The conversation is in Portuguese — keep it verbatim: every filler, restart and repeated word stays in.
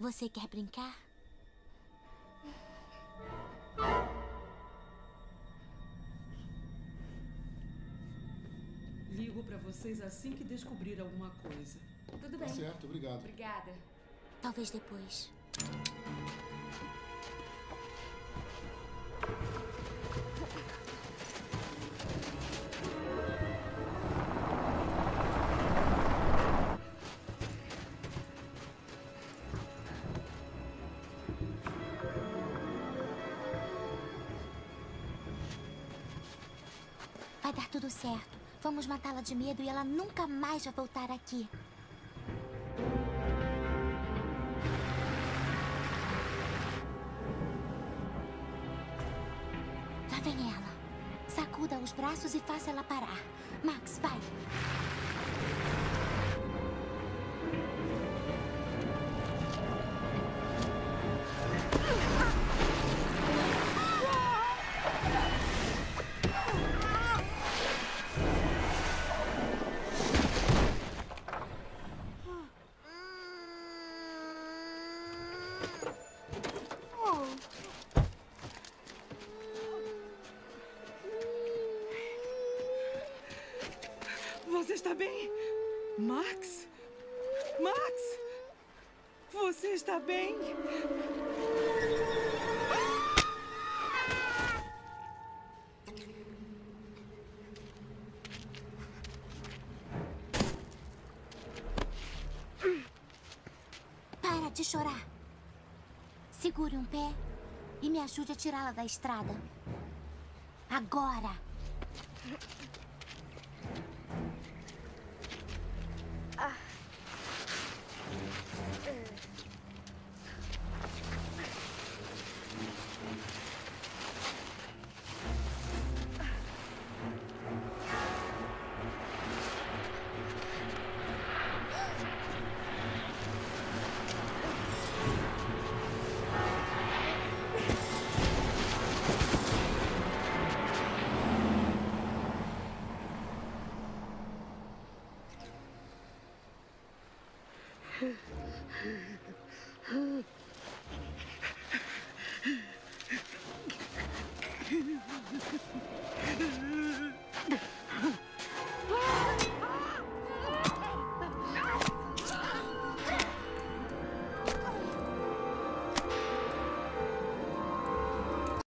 Você quer brincar? Ligo pra vocês assim que descobrir alguma coisa. Tudo bem. Tá certo, obrigado. Obrigada. Talvez depois. Vai dar tudo certo. Vamos matá-la de medo e ela nunca mais vai voltar aqui. Lá vem ela. Sacuda os braços e faça ela parar. Max, vai. Você está bem? Max? Max? Você está bem? Para de chorar. Segure um pé e me ajude a tirá-la da estrada. Agora!